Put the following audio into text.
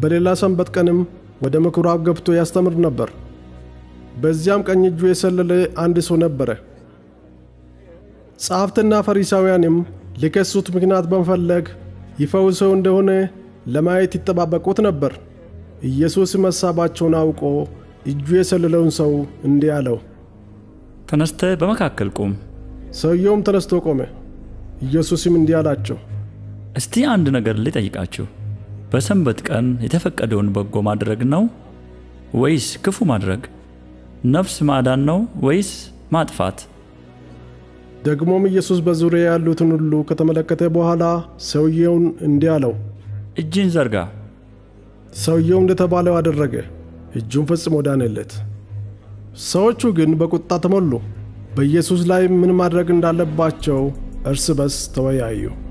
በሌላ ሰንበት ቀንም ወደ ምኩራብ ገብቶ ያስተምር ነበር። በዚያም ቀኝ እጁ የሰለለ አንድ ሰው ነበረ። ጸሐፍትና ፈሪሳውያንም ሊከሱት ምክንያት በመፈለግ ይፈውሰው እንደሆነ ለማየት ይጠባበቁት ነበር። ኢየሱስም ሐሳባቸውን አውቆ እጁ የሰለለውን ሰው እንዲህ አለው፣ ተነስተህ በመካከል ቁም። ሰውየውም ተነስቶ ቆመ። ኢየሱስም እንዲህ አላቸው፣ እስቲ አንድ ነገር ልጠይቃችሁ። በሰንበት ቀን የተፈቀደውን በጎ ማድረግ ነው ወይስ ክፉ ማድረግ? ነፍስ ማዳን ነው ወይስ ማጥፋት? ደግሞም ኢየሱስ በዙሪያ ያሉትን ሁሉ ከተመለከተ በኋላ ሰውየውን እንዲህ አለው፣ እጅን ዘርጋ። ሰውየው እንደተባለው አደረገ። እጁን ፈጽሞ ዳነለት። ሰዎቹ ግን በቁጣ ተሞሉ። በኢየሱስ ላይ ምን ማድረግ እንዳለባቸው እርስ በርስ ተወያዩ።